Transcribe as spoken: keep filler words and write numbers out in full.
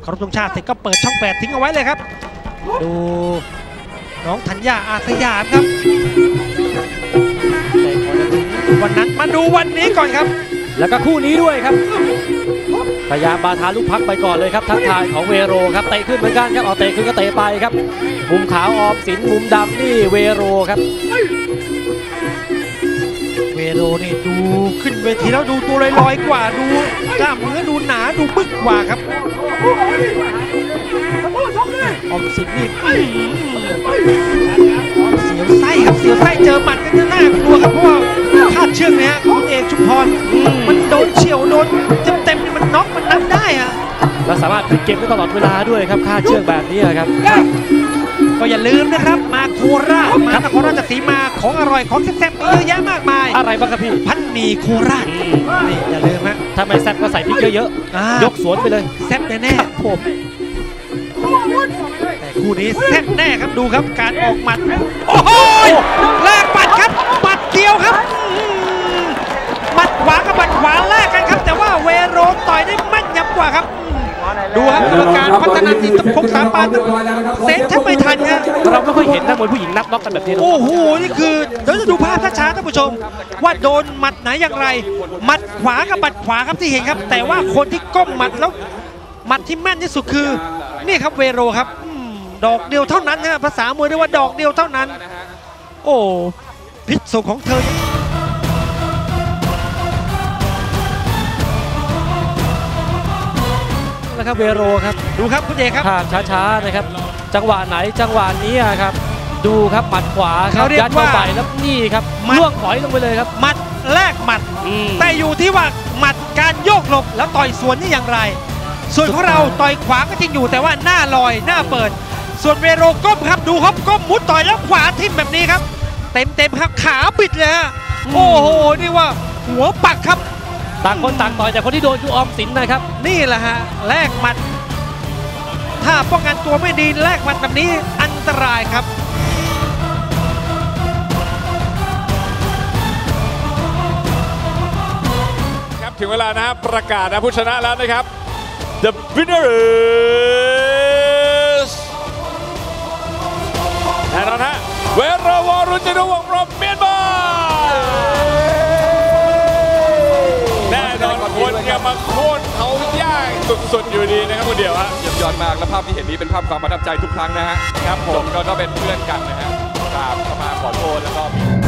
เคารพธงชาติเสร็จก็เปิดช่องแปดทิ้งเอาไว้เลยครับดูน้องธัญญาอาสยามครับแต่ก่อนจะถึงวันนั้นมาดูวันนี้ก่อนครับแล้วก็คู่นี้ด้วยครับพยายามบาทาลูกพักไปก่อนเลยครับทักทายของเวโรครับเตะขึ้นเหมือนกันครับเอาเตะขึ้นก็เตะไปครับมุมขาวออมสินมุมดำนี่เวโรครับเวโรนี่ดูขึ้นเวทีแล้วดูตัวลอยๆกว่าดูกล้ามเนื้อดูหนาดูปึ๊กกว่าครับออมสินนี่เสียวไส้ครับเสียวไส้เจอหมัดกันจะน่ากลัวครับเพราะว่าคาดเชือกเนี่ยของเอกชุมพรมันโดนเฉียวโดนเต็มๆนี่มันน็อกมันนับได้อะแล้วสามารถพลิกเกมได้ตลอดเวลาด้วยครับคาดเชือกแบบนี้ครับก็อย่าลืมนะครับมาโคราชมานครราชสีมาของอร่อยของแซ่บๆเยอะแยะมากมายอะไรบ้างครับพี่พันหมี่โคราชนี่อย่าลืมฮะถ้าไม่แซ่บก็ใส่พริกเยอะๆยกสวนไปเลยแซ่บแน่ๆผมแต่คู่นี้แซ่บแน่ครับดูครับการออกหมัดโอ้โหแลกหมัดครับหมัดเดียวครับหมัดขวากับหมัดขวาแลกกันครับแต่ว่าเวโรต่อยได้แม่นยำกว่าครับดูครับกรรมการพัฒนาสิทธิ์พงษ์สามปานเซนถ้าไม่ทันครับเราไม่ค่อยเห็นนักมวยผู้หญิงนับน็อกกันแบบนี้โอ้โหนี่คือเดี๋ยวจะดูภาพช้าๆท่านผู้ชมว่าโดนหมัดไหนอย่างไรหมัดขวากับหมัดขวาครับที่เห็นครับแต่ว่าคนที่ก้มหมัดแล้วหมัดที่แม่นที่สุดคือนี่ครับเวโรครับดอกเดียวเท่านั้นนะภาษามวยเรียกว่าดอกเดียวเท่านั้นโอ้พิษสงของเธอนะครับเวโรครับดูครับคุณเอกครับภาพช้าๆนะครับจังหวะไหนจังหวะนี้ครับดูครับหมัดขวาครับยัดเข้าไปแล้วนี่ครับล่วงถอยลงไปเลยครับหมัดแลกหมัดแต่อยู่ที่ว่าหมัดการโยกหลบแล้วต่อยสวนนี่อย่างไรส่วนของเราต่อยขวาก็จริงอยู่แต่ว่าหน้าลอยหน้าเปิดส่วนเวโรก้มครับดูครับก้มมุดต่อยแล้วขวาทิ่มแบบนี้ครับเต็มเต็มครับขาบิดเลยฮะโอ้โหนี่ว่าหัวปักครับต่างคนต่างต่อยแต่คนที่โดนคือออมสินนะครับนี่แหละฮะแลกหมัดถ้าป้องกันตัวไม่ดีแลกหมัดแบบนี้อันตรายครับครับถึงเวลานะประกาศนะผู้ชนะแล้วนะครับ The winner is แน่นอนฮะเวโร วรุณ จตุวงศ์ from เมียนมาแน่นอนคนอย่ามาโค่นเขาย่างสุดๆอยู่ดีนะครับคนเดียวฮะเยี่ยมยอดมากและภาพที่เห็นนี้เป็นภาพความประทับใจทุกครั้งนะฮะครับผมก็เป็นเพื่อนกันนะฮะกราบเข้ามาขอโทษแล้วก็